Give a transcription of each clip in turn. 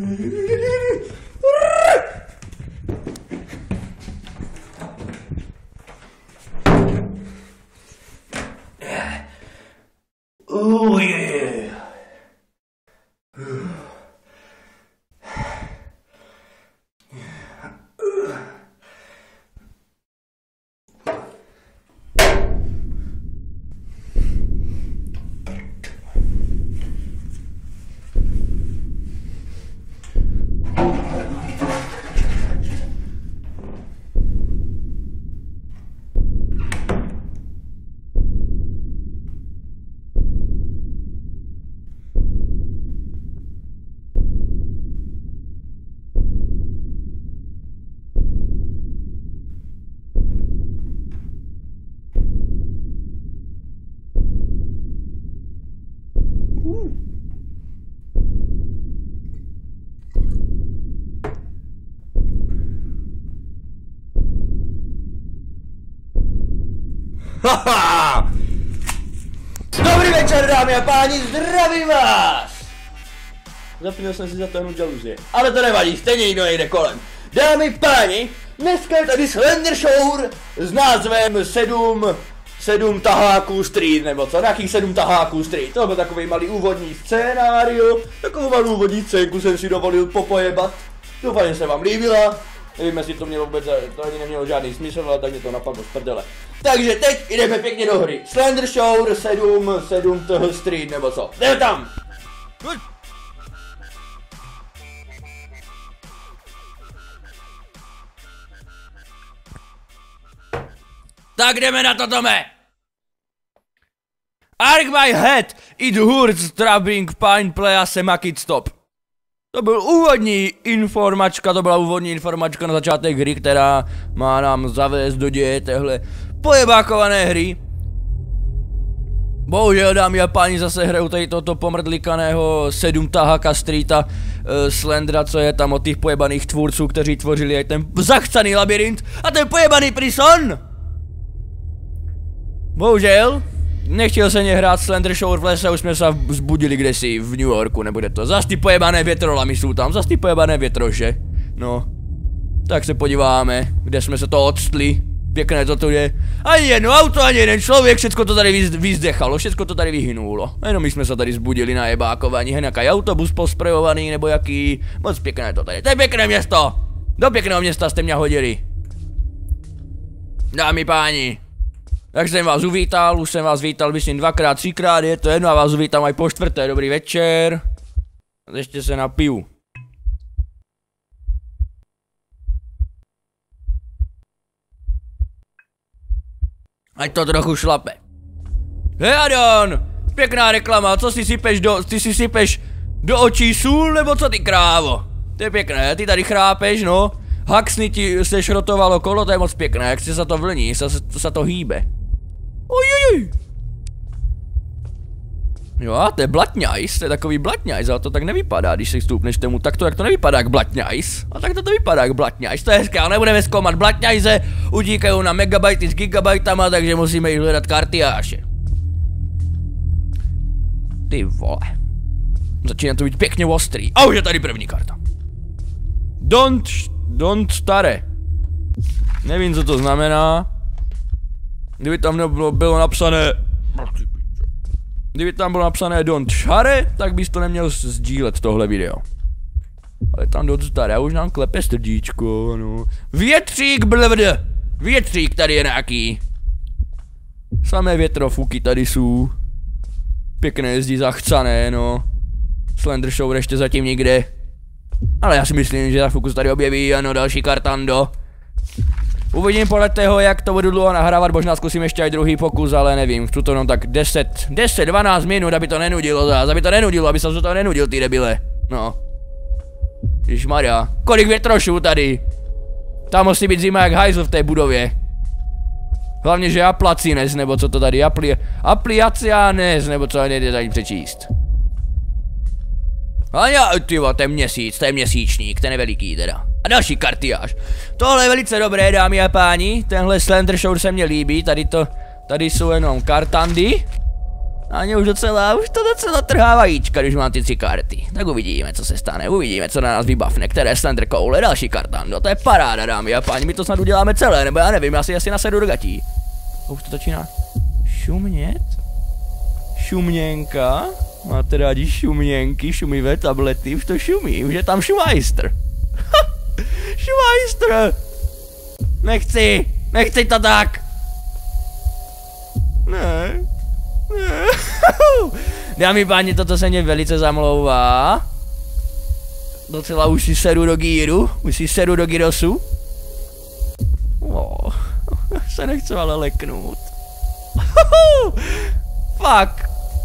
Oh yeah. Haha! Dobrý večer, dámy a páni, zdravím vás! Zapomněl jsem si zatáhnout žaluzie, ale to nevadí, stejně nikdo nejde kolem. Dámy a páni, dneska je tady Slender Show s názvem 7 taháků street, nebo co, nějakých 7 taháků street. To byl takový malý úvodní scénáriu, takovou malou úvodní scénku jsem si dovolil popojebat. Doufám, že se vám líbila. Nevím, jestli to mělo vůbec, to ani nemělo žádný smysl, ale tak mě to napadlo z prdele. Takže teď jdeme pěkně do hry. Slender Show 7 toho street, nebo co. Jdeme tam! Tak jdeme na to, Tome! Arg my head, it hurts trapping pine play a sema kid stop. To byl úvodní informačka, to byla úvodní informačka na začátek hry, která má nám zavést do děje téhle pojebákované hry. Bohužel, dámy a páni, zase hrajou tady toto pomrdlikaného 7 taháka streeta Slendera, co je tam od těch pojebaných tvůrců, kteří tvořili aj ten zachcaný labirint a ten pojebaný prison. Bohužel, nechtěl se mě hrát Slender Show v lese, už jsme se vzbudili kdesi v New Yorku, nebude to. Zas ty pojebané větrolamy jsou tam, zas ty pojebané větroše. No, tak se podíváme, kde jsme se to odstli. Pěkné to tu je. Ani jedno auto, ani jeden člověk, všecko to tady vyzdechalo, všecko to tady vyhynulo. Jenom my jsme se tady zbudili na jebákování, nějaký autobus posprejovaný, nebo jaký. Moc pěkné to tady. To je pěkné město! Do pěkného města jste mě hodili. Dámy páni. Tak jsem vás uvítal, už jsem vás vítal, myslím 2x, 3x, je to jedno a vás uvítám aj po čtvrté, dobrý večer. Ještě se napiju. Ať to trochu šlape. Hej Adon, pěkná reklama, co si sypeš do očí sůl, nebo co ty krávo? To je pěkné, ty tady chrápeš, no. Haxny ti se šrotovalo kolo, to je moc pěkné, jak se to vlní, se to hýbe. Ojojoj. Jo, to je blatňajs, to je takový blatňajs, ale to tak nevypadá, když si stoupneš tomu takto, jak to nevypadá jak blatňajs. A tak to vypadá jak blatňajs, to je hezké, ale nebudeme zkoumat blatňajze, utíkají na megabajty s gigabajtama, takže musíme jít hledat kartiáše. Ty vole. Začíná to být pěkně ostrý. A už je tady první karta. Don't stare. Nevím, co to znamená. Kdyby tam bylo napsané... Kdyby tam bylo napsané don't share, tak bys to neměl sdílet tohle video. Ale tam don't stare, už nám klepe srdíčko, no. Větřík blvd. Větřík tady je nějaký. Samé větrofuky tady jsou. Pěkné zdi zachcané, no. Slender Show ještě zatím nikde. Ale já si myslím, že za chvilku se tady objeví, ano, další kartando. Uvidím podle toho, jak to budu dlouho nahrávat, možná zkusím ještě aj druhý pokus, ale nevím, chci to jenom tak 10-12 minut, aby to nenudilo zás, aby jsem se to nenudil, ty debile. No. Ježišmarja, kolik větrošů tady. Tam musí být zima jak hajzl v té budově. Hlavně, že aplacines, nebo co to tady, apliacianes, nebo co nejde tady přečíst. A já, tyvo, to je měsíc, to je měsíčník, ten je veliký teda. A další kartiáž. Tohle je velice dobré, dámy a páni, tenhle Slender Show se mně líbí, tady jsou jenom kartandy. Ani už to docela trhá vajíčka, když mám ty 3 karty. Tak uvidíme, co se stane, uvidíme, co na nás vybavne, které Slender Koule, další karta. No to je paráda, dámy a páni, my to snad uděláme celé, nebo já nevím, asi nasedu do gatí. Už to začíná šumět? Šuměnka? Máte rádi šuměnky, šumivé tablety, už to šumí, už je tam šumajstr. Šumajstr! Nechci to tak! Ne. Dámy páni, toto se mě velice zamlouvá. Docela už si seru do gíru, už si seru do gyrosu. Se nechci ale leknout. Fuck.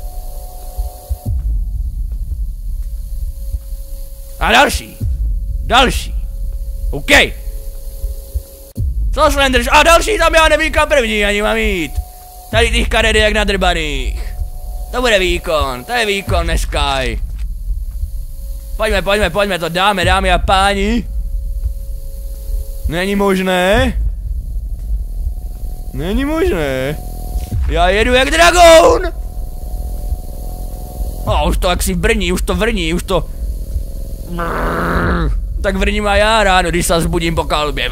A další. OK. Co Slender? A další tam já nevím kam první ani mám jít. Tady těch karet je jak nadrbaných. To bude výkon, to je výkon dneska. Pojďme, to dáme, dámy a páni. Není možné. Já jedu jak dragon. Už to jaksi vrní, už to... Tak vrním a já ráno, když se zbudím po kalbě.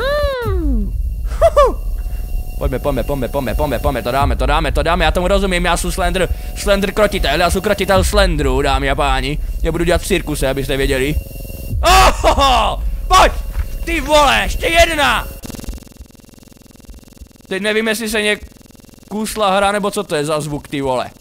Pojďme, to dáme, já tomu rozumím, já jsem Slender krotitel, já jsem krotitel Slenderu, dámy a páni. Já budu dělat cirkuse, abyste věděli. Pojď, ty vole, ještě jedna! Teď nevím, jestli se kusla hra, nebo co to je za zvuk, ty vole.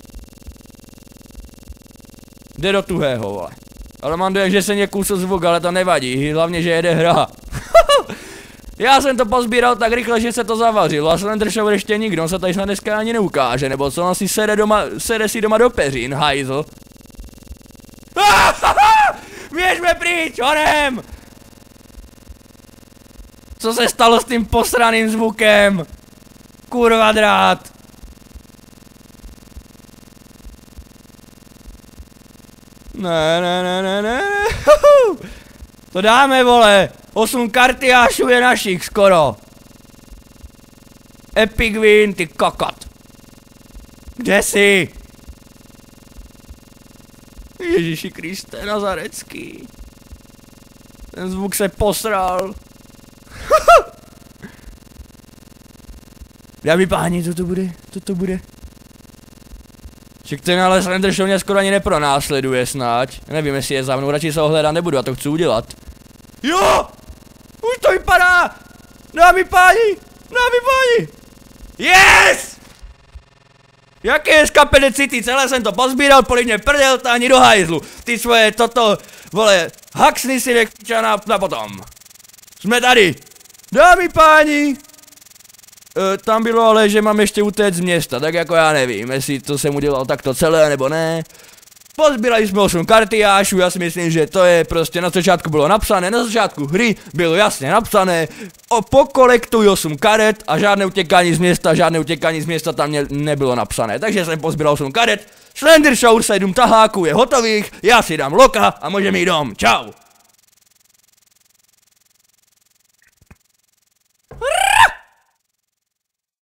Jde do tuhého, vole. Ale mám dojem, že se kusl zvuk, ale to nevadí, hlavně, že jede hra. Já jsem to pozbíral tak rychle, že se to zavařilo a Slender Show ještě nikdo, on se tady snad dneska ani neukáže, nebo co on si sere si doma do peřin, hajzl. Běžme pryč, honem! Co se stalo s tím posraným zvukem? Kurva drát! Ne. To dáme, vole! 8 kartiášů je našich skoro. Epic win, ty kokot. Kde jsi? Ježíši Kriste, Nazarecký. Ten zvuk se posral. Dámy páni, co to bude? Však ten ale Slender Show mě skoro ani nepronásleduje snad. Nevím, jestli je za mnou, radši se ho hledat nebudu a to chci udělat. Jo! Už to vypadá! Dámy páni! Yes! Jaký je skapede city, celé jsem to pozbíral, polivně prdel, to ani do hajzlu. Ty svoje toto, vole, haxny si nech na potom. Jsme tady. Dámy páni! Tam bylo ale, že mám ještě utéct z města, tak jako já nevím, jestli to jsem udělal takto celé nebo ne. Pozbírali jsme 8 kartiášů, já si myslím, že to je prostě na začátku bylo napsané, na začátku hry bylo jasně napsané, pokolektuj 8 karet a žádné utěkání z města tam nebylo napsané, takže jsem pozbíral 8 karet, Slender Show 7 taháků je hotových, já si dám loka a můžeme jít dom, čau.